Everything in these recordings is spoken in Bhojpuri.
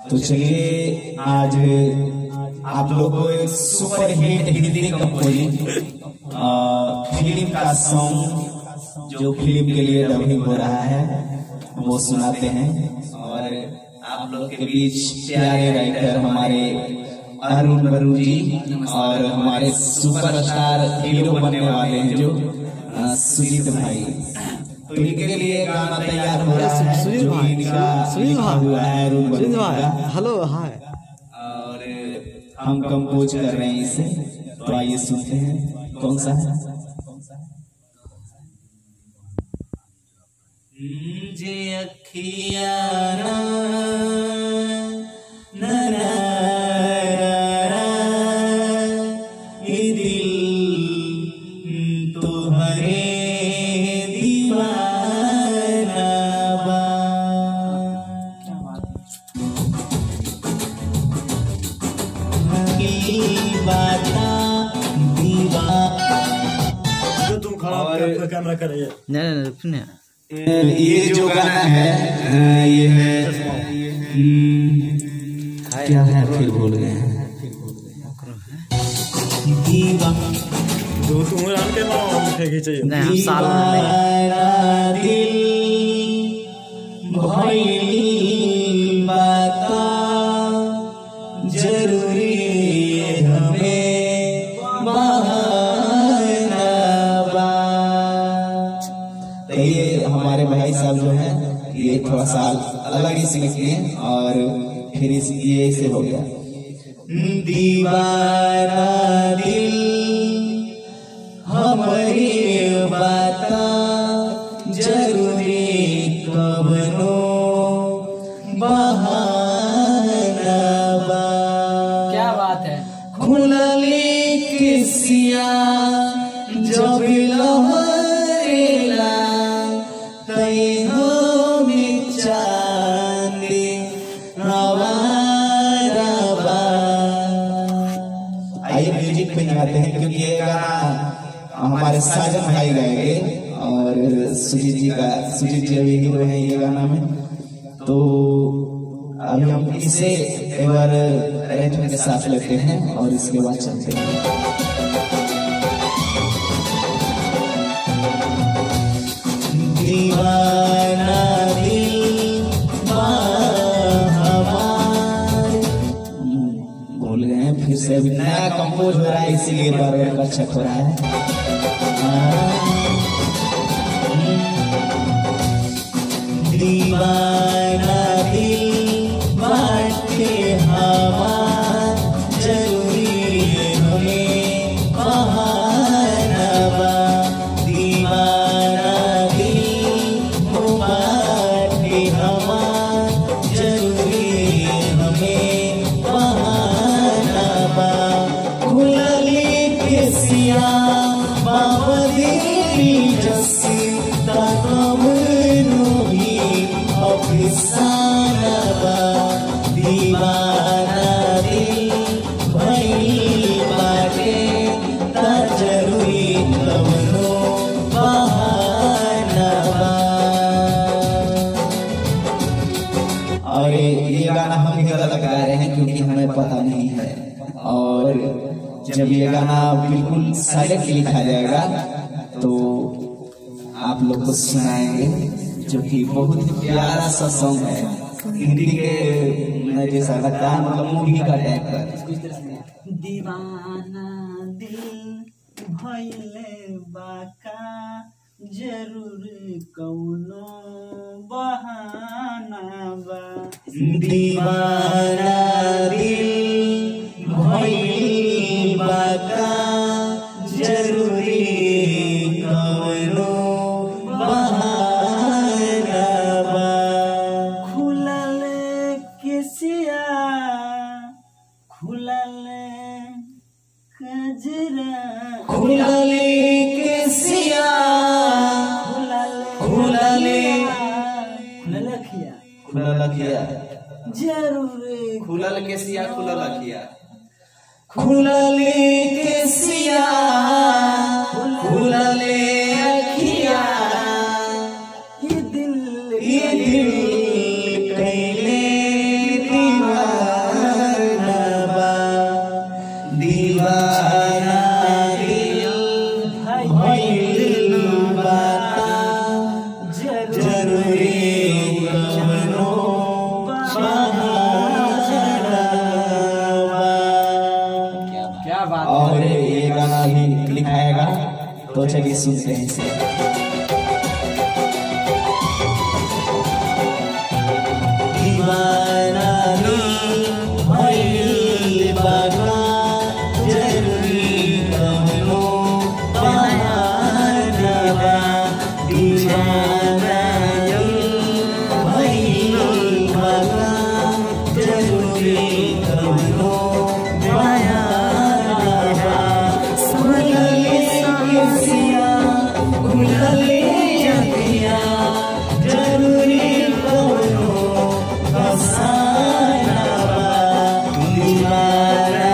तो चलिए आज आप लोग को एक super hit Hindi composing film का सॉन्ग जो फिल्म के लिए डबिंग हो रहा है वो सुनाते हैं। और आप लोग के बीच प्यारे राइटर हमारे अरुण बरू जी और हमारे सुपरस्टार हीरो बनने वाले हैं जो सुजीत भाई, तो इनके लिए गाना तैयार हो रहा है जो इनका लिखा हुआ है अरुण बरू का। Hello hi. और हम कंपोज कर रहे हैं इसे, तो आइए सुनते हैं कौन सा है। जे अखिया तुम खड़ा कैमरा कर रही है। नहीं रुकने। ये जो गाना है ये है क्या है फिर भूल गए हैं। जरूरी हमें तो ये हमारे भाई साहब जो हैं ये थोड़ा सा अलग ही सीख लिए और फिर ये इसे हो गया। दीवाना दिल हमारी बात जरूरी कबनो बहाना बा। क्या बात है। खुलली किसिया जब लहरेला तई हमें चांदी हमारा बा। आइए म्यूजिक पे लगाते हैं क्योंकि ये गाना हमारे साजन भाई गाएंगे और सुजीत जी अभी हीरो हैं ये गाना में। तो अभी हम इसे एक बार अरेंजमेंट के साथ लेते हैं और इसके बाद चलते हैं। दीवाना दिल भूल गए हैं फिर से, अभी नया कंपोज हो रहा है इसीलिए बार बार का चेक हो रहा है। दीवाना दिल बाटे हमार जरूरी हमें बहाना बा। दीवाना दिल बाटे हमार जरूरी हमें बहाना बा। खुलली केसिया बाबरी जसी तकबनो भी अफसाना बा। दीवाना दिल भइल बाटे ता जरूरी कवनो बहाना बा। और ये गाना हम ही गलत गा रहे हैं क्योंकि हमें पता नहीं है, और जब ये गाना बिल्कुल साइलेंट लिखा जाएगा तो आप लोग को सुनाएंगे, जो कि बहुत प्यारा सा सॉन्ग है हिंदी के जैसा लगता है, मतलब मूवी का टाइप का। दीवाना दिल भइले बाका जरूर कौनो बहाना बा। दीवाना दिल भइल बाका जरूरी कौनो बहाना बा। खुलले केसिया खुलले कजरा खुलले केसिया खुलले खुललखिया खुललखिया जरूर खुलल केसिया खुलल अखिया खुलले केसिया खुलले अखिया। ये दिल कैले दीवाना क्या बात और ये गाना भी लिखाएगा, तो चलिए सुनते हैं इसे। दीवाना भइल बागा जरूरी कमनो बहाना बा। दीवाना भइल बागा जरूरी कमनो बहाना बा। सुनले केसिया उलले जगिया जरूरी कमनो बसाना बा। दीवाना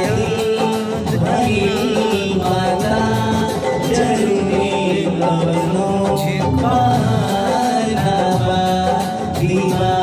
भइल बागा जरूरी कमनो बहाना बा। दीवाना